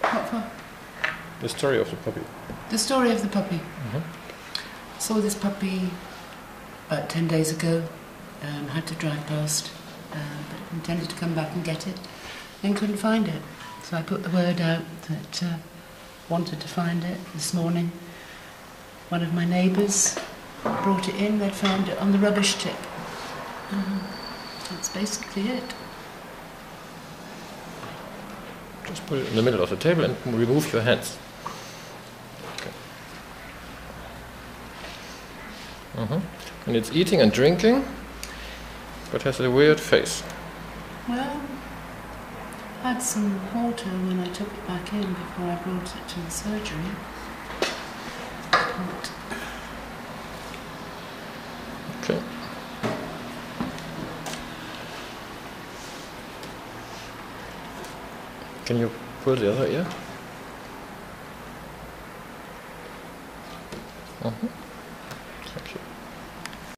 What for? The story of the puppy. The story of the puppy. Mm-hmm. Saw this puppy about 10 days ago. Had to drive past, but intended to come back and get it. Then couldn't find it. So I put the word out that wanted to find it this morning. One of my neighbours brought it in. They'd found it on the rubbish tip. That's basically it. Just put it in the middle of the table and remove your hands. Okay. And it's eating and drinking, but has a weird face. Well, I had some water when I took it back in before I brought it to the surgery. But Okay. Can you pull the other ear?